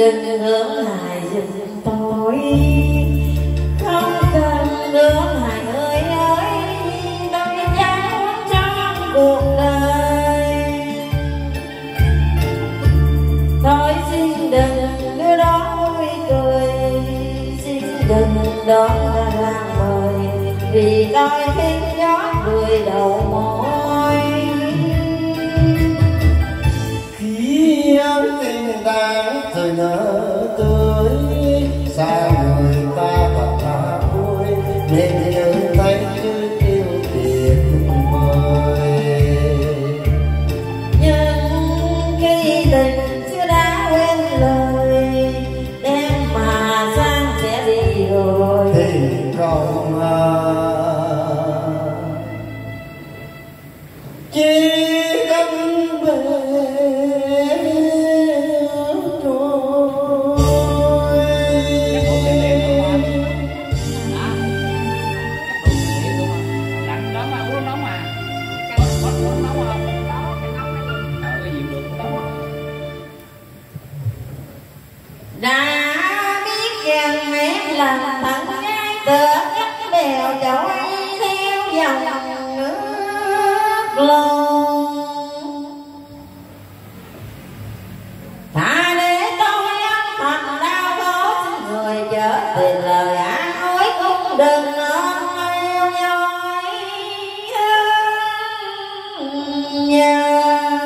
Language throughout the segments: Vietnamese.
đừng gớm hại giùm tôi, không cần gớm hại ơi ơi, tôi chẳng trong cuộc đời. Thôi xin đừng đưa đó vui cười, xin đừng đón ra làng mời, vì tôi khiến gió cười đầu môi. Khi ấm tình đáng thời nở tươi, xa người ta thật là vui, nên những thấy yêu tuyệt vời. Nhưng khi tình chưa đã quên lời, em mà sang sẽ đi rồi thì không chỉ gắn về đã biết rằng em làm tận ngay tựa cách bèo trôi theo dòng nước lông. Thà để tôi âm thầm đau khổ, người chớ tìm lời an ủi cũng đừng nên yêu nhói nhớ.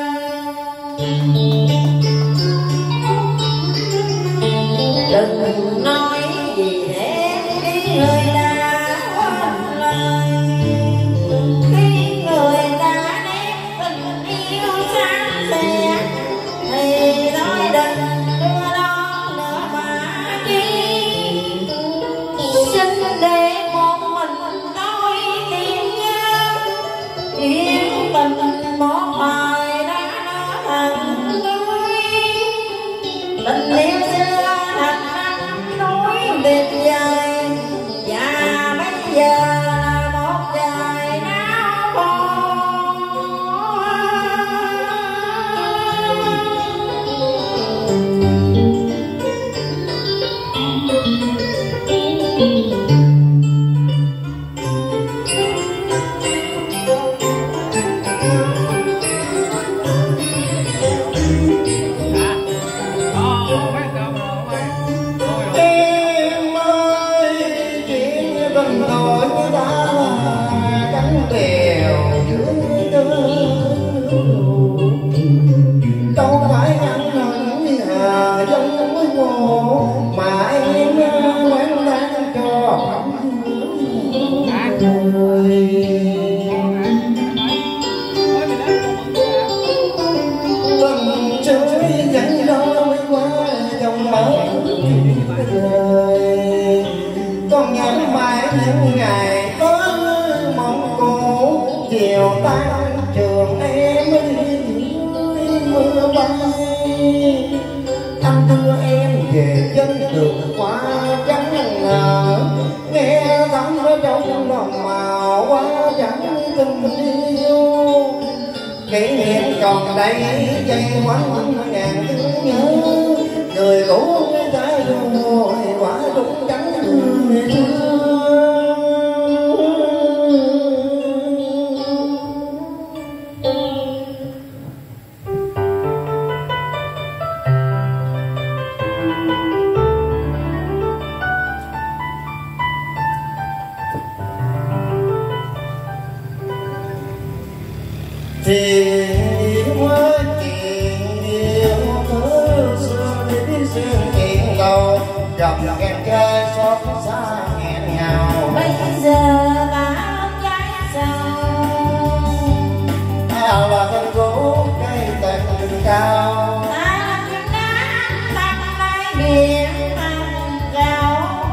Đừng nói gì để khi người đã quên lời, khi người đã ném tình yêu sáng sẻ, thì nói đừng đưa đó nữa mà chi. Xin để một mình tôi tìm nhớ, yêu tình một bài đã thành đuôi. Tình yêu xưa tuyệt vời, và bây giờ là một trời não khổ. Đâu phải ăn năn giống với ngô, mà em quán đáng cho người. Tuần chơi dẫn đôi qua trong mơ đời, con nhớ mãi những ngày có mong cô chiều tan trường em mưa bay. Anh đưa em về chân đường qua trắng ngờ, nghe thắm ở trong lòng màu quá chẳng tình yêu. Kỷ niệm còn đây dây quanh ngàn thương nhớ, người cũ trái rồi quả đúng trắng người thương. Thì mới chuyện yêu thơ xưa đi xuyên chuyện cầu, gặp em trai xót xa nghẹn ngào. Bây giờ ta trái sao, nào là thân cố cây tình cao, ta là chuyện đã thăm lại biển thăm cao.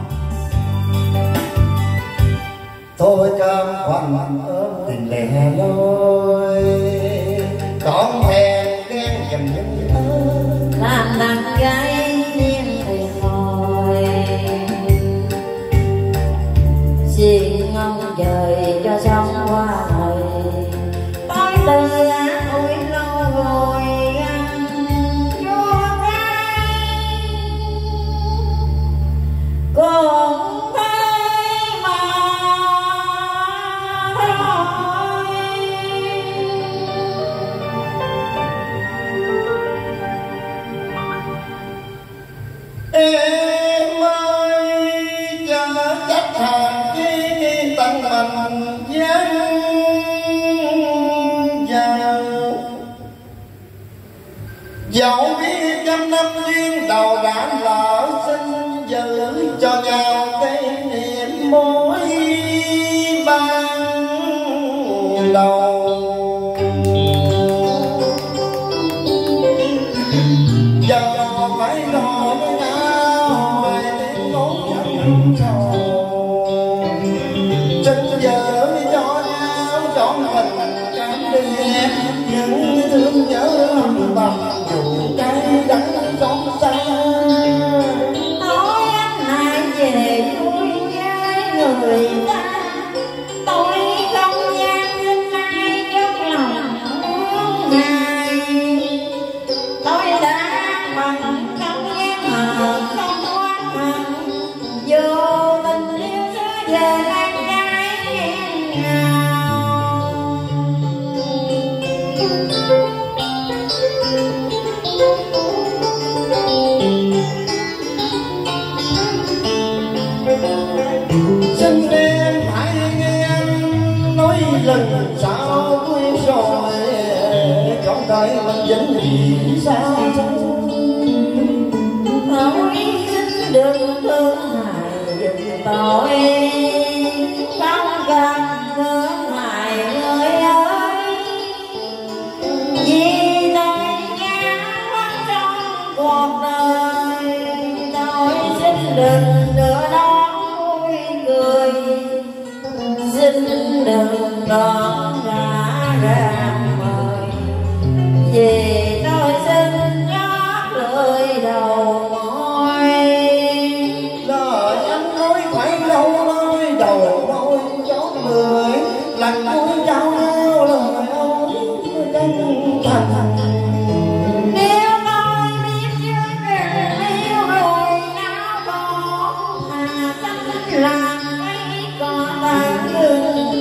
tôi cam khoảnh ôm tình lẻ loi, con thèm đen dầm những làm đàn gái nhiên thì hồi. Xin ngóng trời cho xong qua thời, tôi từ ủi lâu rồi ăn chua cay. dẫu biết trăm năm duyên đầu đã lỡ, xin giữ cho nhau cái niềm mối ban đầu. Giờ phải nói với nhau về tiếng ngôn chẳng trầu, xin giờ cho nhau trọn tình cảm đẹp, những thương nhớ âm thầm dù cái đắng xót xa. Nói anh hãy về vui với người ta, tôi không dám xin ai dốc lòng ngài. Tôi đã bằng không dám hờ không oán hận, dù tình yêu xưa giờ đang trái nào. Xin em hãy nghe anh nói lần sau cuối rồi, trong đời mình vẫn vì sao Thôi xin đừng thương hại đừng tội, không cần thương hại người ơi, vì tôi ngã quá trong cuộc đời. Tôi xin đừng đưa đón vui cười, xin đừng đón ra mời, vì tôi xin ngót lời đầu môi. lời anh nói phải đâu nói đầu môi chót người, lần cuối trao nhau lời âu chân thành. Nếu tôi biết chưa tình yêu rồi não bỏ, hà tâm làm mấy còn tàn đường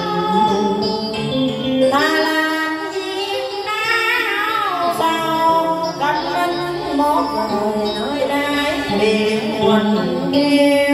ta làm gì nào sao, cắt linh một lời nơi đáy biển quanh kia.